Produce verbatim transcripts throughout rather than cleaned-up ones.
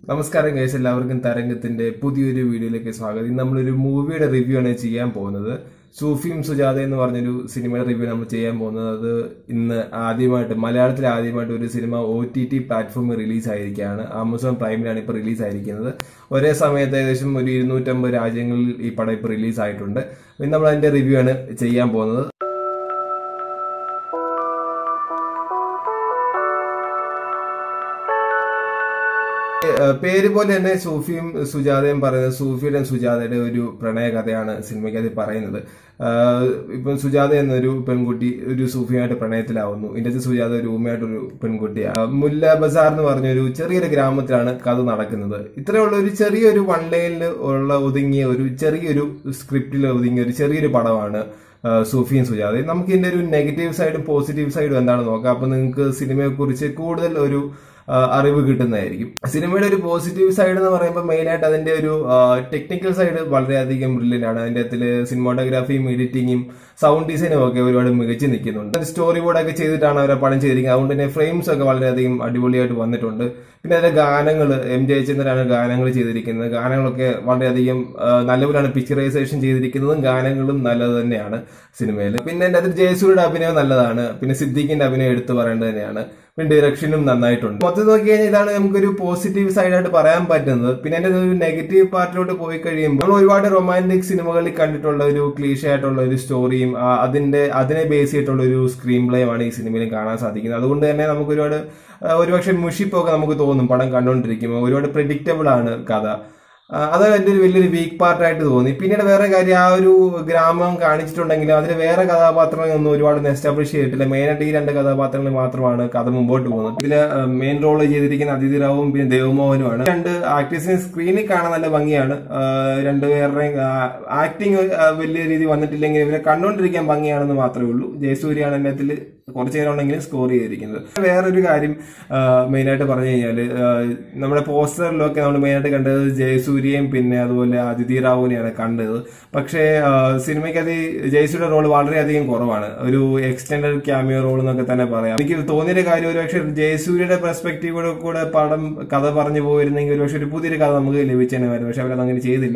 നമസ്കാരം ഗൈസ്, എല്ലാവർക്കും തരംഗത്തിന്റെ പുതിയൊരു വീഡിയോയിലേക്ക് സ്വാഗതം. ഇന്ന് നമ്മളൊരു മൂവിയുടെ റിവ്യൂ ആണ് ചെയ്യാൻ പോകുന്നത്. സൂഫിയും സുജാത എന്ന് പറഞ്ഞൊരു സിനിമയുടെ റിവ്യൂ നമ്മൾ ചെയ്യാൻ പോകുന്നത്. അത് ഇന്ന് ആദ്യമായിട്ട് മലയാളത്തിൽ ആദ്യമായിട്ട് ഒരു സിനിമ ഒ ടി ടി പ്ലാറ്റ്ഫോമിൽ റിലീസ് ആയിരിക്കുകയാണ്. ആമസോൺ പ്രൈമിലാണ് ഇപ്പോൾ റിലീസ് ആയിരിക്കുന്നത്. ഒരേ സമയത്ത് ഏകദേശം ഒരു ഇരുന്നൂറ്റമ്പത് രാജ്യങ്ങളിൽ ഈ പടം ഇപ്പോൾ റിലീസ് ആയിട്ടുണ്ട്. ഇന്ന് നമ്മൾ അതിന്റെ റിവ്യൂ ആണ് ചെയ്യാൻ പോകുന്നത്. പേര് പോലെ തന്നെ സൂഫിയും സുജാതയും പറയുന്നത് സൂഫിയുടെ സുജാതയുടെ ഒരു പ്രണയ കഥയാണ് സിനിമയ്ക്കകത്ത് പറയുന്നത്. ഇപ്പം സുജാത എന്നൊരു പെൺകുട്ടി ഒരു സൂഫിയുമായിട്ട് പ്രണയത്തിലാവുന്നു. ഇതിന്റെ സുജാത ഒരു ഊമയായിട്ടൊരു പെൺകുട്ടിയാണ്. മുല്ല ബസാർ എന്ന് പറഞ്ഞൊരു ചെറിയൊരു ഗ്രാമത്തിലാണ് കഥ നടക്കുന്നത്. ഇത്രയുള്ള ഒരു ചെറിയൊരു വൺ ലൈനിൽ ഉള്ള ഒതുങ്ങിയ ഒരു ചെറിയൊരു സ്ക്രിപ്റ്റിൽ ഒതുങ്ങിയ ഒരു ചെറിയൊരു പടമാണ് സൂഫിയും സുജാതയും. നമുക്ക് ഇതിന്റെ ഒരു നെഗറ്റീവ് സൈഡും പോസിറ്റീവ് സൈഡും എന്താണെന്ന് നോക്കാം. അപ്പൊ നിങ്ങൾക്ക് സിനിമയെ കുറിച്ച് കൂടുതൽ ഒരു അറിവ് കിട്ടുന്നതായിരിക്കും. സിനിമയുടെ ഒരു പോസിറ്റീവ് സൈഡ് എന്ന് പറയുമ്പോൾ മെയിൻ ആയിട്ട് അതിന്റെ ഒരു ടെക്നിക്കൽ സൈഡ് വളരെയധികം ബ്രില്യന്റ് ആണ്. അതിന്റെ അകത്തില് സിനിമാറ്റോഗ്രാഫിയും എഡിറ്റിംഗും സൗണ്ട് ഡിസൈനും ഒക്കെ ഒരുപാട് മികച്ചു നിൽക്കുന്നുണ്ട്. സ്റ്റോറി ബോർഡൊക്കെ ചെയ്തിട്ടാണ് അവരെ പടം ചെയ്തിരിക്കുന്നത്. അതുകൊണ്ട് തന്നെ ഫ്രെയിംസ് ഒക്കെ വളരെയധികം അടിപൊളിയായിട്ട് വന്നിട്ടുണ്ട്. പിന്നെ അതിന്റെ ഗാനങ്ങൾ എം ജയചന്ദ്രനാണ് ഗാനങ്ങൾ ചെയ്തിരിക്കുന്നത്. ഗാനങ്ങളൊക്കെ വളരെയധികം നല്ലപോലെയാണ് പിക്ചറൈസേഷൻ ചെയ്തിരിക്കുന്നതും ഗാനങ്ങളും നല്ലത് തന്നെയാണ് സിനിമയിൽ. പിന്നെ അതിന്റെ അതിൽ ജയസൂര്യയുടെ അഭിനയം നല്ലതാണ്. പിന്നെ സിദ്ദീഖിന്റെ അഭിനയം എടുത്തു പറയേണ്ടത് തന്നെയാണ്. പിന്നെ ഡയറക്ഷനും നന്നായിട്ടുണ്ട്. മൊത്തം നോക്കി കഴിഞ്ഞാൽ ഇതാണ് നമുക്കൊരു പോസിറ്റീവ് സൈഡായിട്ട് പറയാൻ പറ്റുന്നത്. പിന്നെ അതിന്റെ ഒരു നെഗറ്റീവ് പാർട്ടിലോട്ട് പോയി കഴിയുമ്പോൾ നമ്മൾ ഒരുപാട് റൊമാൻറ്റിക് സിനിമകളിൽ കണ്ടിട്ടുള്ള ഒരു ക്ലീഷ ആയിട്ടുള്ള ഒരു സ്റ്റോറിയും അതിന്റെ അതിനെ ബേസ് ചെയ്തിട്ടുള്ള ഒരു സ്ക്രീൻ പ്ലേയുമാണ് ഈ സിനിമയിൽ കാണാൻ സാധിക്കുന്നത്. അതുകൊണ്ട് തന്നെ നമുക്ക് ഒരുപാട് ഒരുപക്ഷെ മുഷിപ്പൊക്കെ നമുക്ക് തോന്നും പടം കണ്ടുകൊണ്ടിരിക്കുമ്പോൾ. ഒരുപാട് പ്രെഡിക്റ്റബിൾ ആണ് കഥ. അത് എന്റെ ഒരു വലിയൊരു വീക്ക് പാർട്ടായിട്ട് തോന്നി. പിന്നീട് വേറെ കാര്യം, ആ ഒരു ഗ്രാമം കാണിച്ചിട്ടുണ്ടെങ്കിലും അതിൽ വേറെ കഥാപാത്രങ്ങളൊന്നും ഒരുപാട് എസ്റ്റാബ്ലിഷ് ചെയ്തിട്ടില്ല. മെയിനായിട്ട് ഈ രണ്ട് കഥാപാത്രങ്ങൾ മാത്രമാണ് കഥ മുമ്പോട്ട് പോകുന്നത്. ഇതില് മെയിൻ റോൾ ചെയ്തിരിക്കുന്ന അതിഥി റാവുവും പിന്നെ ദേവമോഹനുമാണ്. രണ്ട് ആക്ടേഴ്സിന് സ്ക്രീനിൽ കാണാൻ നല്ല ഭംഗിയാണ്. രണ്ടുപേരുടെയും ആക്ടിങ് വലിയ രീതി വന്നിട്ടില്ലെങ്കിൽ ഇവരെ കണ്ടുകൊണ്ടിരിക്കാൻ ഭംഗിയാണെന്ന് മാത്രമേ ഉള്ളൂ. ജയസൂര്യാണ് അതിനകത്തിൽ കുറച്ചു നേരം ഉണ്ടെങ്കിലും സ്കോർ ചെയ്തിരിക്കുന്നത്. വേറൊരു കാര്യം മെയിനായിട്ട് പറഞ്ഞു കഴിഞ്ഞാല് നമ്മുടെ പോസ്റ്ററിലൊക്കെ നമ്മൾ മെയിനായിട്ട് കണ്ടത് ജയസൂര്യയും പിന്നെ അതുപോലെ അതിഥി റാവുവിനെയാണ് കണ്ടത്. പക്ഷേ സിനിമയ്ക്കത് ജയസൂര്യയുടെ റോൾ വളരെയധികം കുറവാണ്. ഒരു എക്സ്റ്റൻഡഡ് ക്യാമിയോ റോൾ എന്നൊക്കെ തന്നെ പറയാം. എനിക്ക് തോന്നിയൊരു കാര്യം, ഒരു പക്ഷേ ജയസൂര്യയുടെ പെർസ്പെക്റ്റീവോടെ കൂടെ പടം കഥ പറഞ്ഞു പോയിരുന്നെങ്കിൽ ഒരു പക്ഷെ ഒരു പുതിയൊരു കഥ നമുക്ക് ലഭിച്ചേനെ. പക്ഷെ അവരത് അങ്ങനെ ചെയ്തില്ല.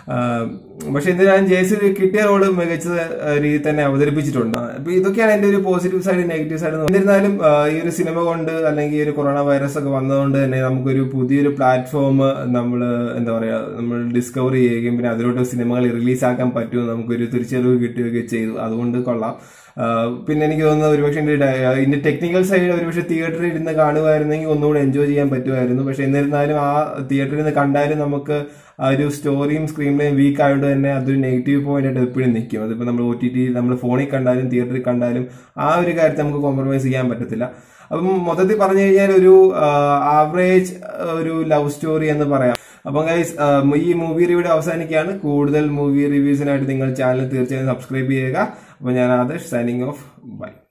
പക്ഷെ എന്തിനാണ് ജയസൂര്യ കിട്ടിയ റോള് മികച്ച രീതിയിൽ തന്നെ അവതരിപ്പിച്ചിട്ടുണ്ട്. അപ്പൊ ഇതൊക്കെയാണ് എന്റെ ഒരു പോസിറ്റീവ് സൈഡ് നെഗറ്റീവ് സൈഡ്. എന്നിരുന്നാലും ഈ ഒരു സിനിമ കൊണ്ട് അല്ലെങ്കിൽ ഒരു കൊറോണ വൈറസ് ഒക്കെ വന്നതുകൊണ്ട് തന്നെ നമുക്കൊരു പുതിയൊരു പ്ലാറ്റ്ഫോം നമ്മൾ എന്താ പറയാ നമ്മൾ ഡിസ്കവർ ചെയ്യുകയും പിന്നെ അതിലോട്ട് സിനിമകൾ റിലീസാക്കാൻ പറ്റുമെന്ന് നമുക്കൊരു തിരിച്ചറിവ് കിട്ടുകയൊക്കെ ചെയ്തു. അതുകൊണ്ട് കൊള്ളാം. പിന്നെ എനിക്ക് തോന്നുന്നത് ഒരുപക്ഷെ ഇതിന്റെ ടെക്നിക്കൽ സൈഡ് ഒരുപക്ഷെ തിയേറ്ററിൽ ഇരുന്ന് കാണുമായിരുന്നെങ്കിൽ ഒന്നുകൂടെ എൻജോയ് ചെയ്യാൻ പറ്റുമായിരുന്നു. പക്ഷെ എന്നിരുന്നാലും ആ തിയേറ്ററിൽ നിന്ന് കണ്ടാലും നമുക്ക് ആ ഒരു സ്റ്റോറിയും സ്ക്രീൻ പ്ലേയും വീക്ക് ആയതുകൊണ്ട് തന്നെ അതൊരു നെഗറ്റീവ് പോയിന്റ് ആയിട്ട് എപ്പോഴും നിൽക്കും. അതിപ്പോ നമ്മൾ ഒ ടി ടി നമ്മൾ ഫോണിൽ കണ്ടാലും തിയേറ്ററിൽ കണ്ടാലും ആ ഒരു കാര്യത്തിൽ നമുക്ക് കോംപ്രമൈസ് ചെയ്യാൻ പറ്റത്തില്ല. അപ്പം മൊത്തത്തിൽ പറഞ്ഞു കഴിഞ്ഞാൽ ഒരു ആവറേജ് ഒരു ലവ് സ്റ്റോറി എന്ന് പറയാം. അപ്പം ഗൈസ്, ഈ മൂവി റിവ്യൂ അവസാനിക്കുകയാണ്. കൂടുതൽ മൂവി റിവ്യൂസിനായിട്ട് നിങ്ങൾ ചാനൽ തീർച്ചയായും സബ്സ്ക്രൈബ് ചെയ്യുക. അപ്പൊ ഞാൻ ആദർശ് സൈനിങ് ഓഫ്. ബൈ.